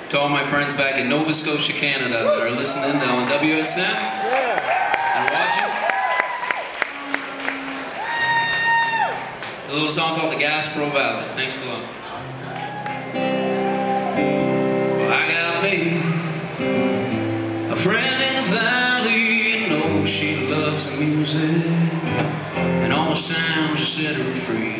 To all my friends back in Nova Scotia, Canada that are listening on WSM and watching. A little song called the Gaspereau Valley. Thanks a lot. Well, I got me a friend in the valley, you know she loves the music and all the sounds that set her free.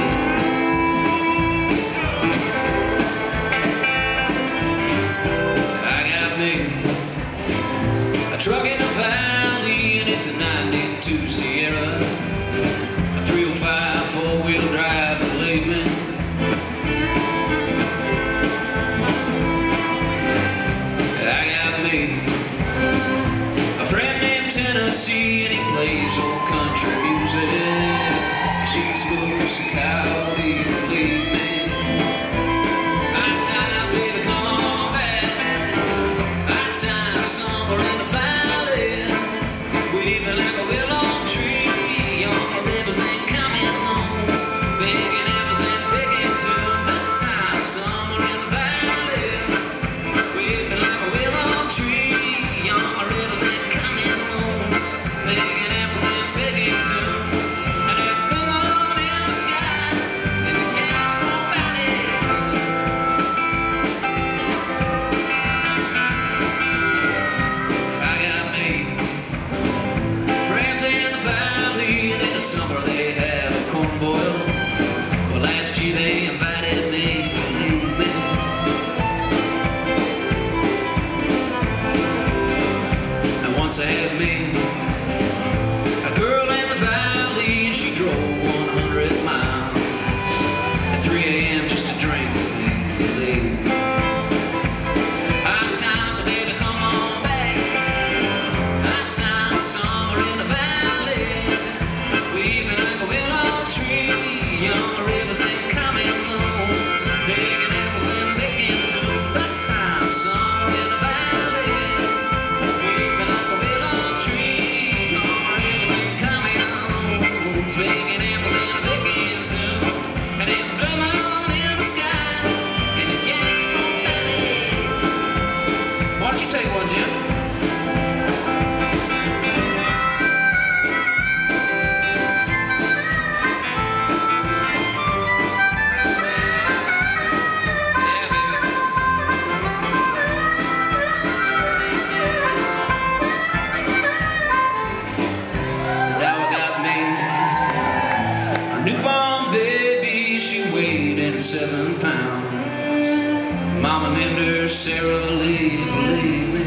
A truck in the valley, and it's a 92 Sierra, a 305 four-wheel drive, believe me. I got me a friend named Tennessee, and he plays old country music. She smokes a coyote, believe me. Summer they have a corn boil. Well, last year they invited me, believe me. And once I had me a girl in the valley, she drove 100 miles at 3 a.m. just to drink with me, believe me. High times, baby, come on back. High times, summer in the valley. Young rivers and coming lows, digging apples and making tunes. Hot times, summer in the valley, weeping like a willow tree. Young rivers and coming lows, digging apples and making tunes. And there's a blue moon in the sky, and the Gaspereau Valley. Why don't you take one, Jim? Newborn baby, she weighed in 7 pounds. Mama named her Sarah, believe me.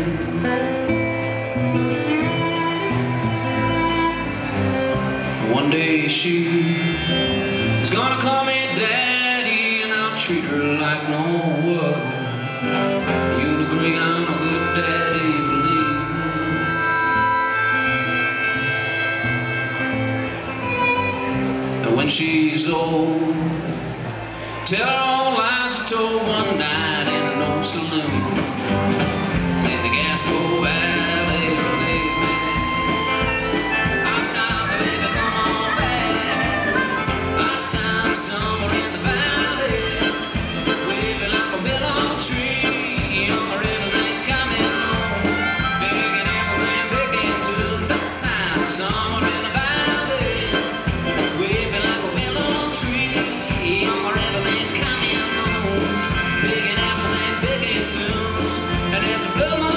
One day she's gonna call me daddy, and I'll treat her like no other. You'll agree I'm a good daddy, believe me. When she's old, tell her all lies I told one night in an old saloon in the Gaspereau Valley, believe me. Hot times, baby, come on back. Hot times, summer in the valley, waving like a willow tree. Young rivers ain't coming home, digging apples and picking tunes. Hot times, summer in the valley. Young rivers ain't coming homes, digging apples and picking tunes. And there's a blue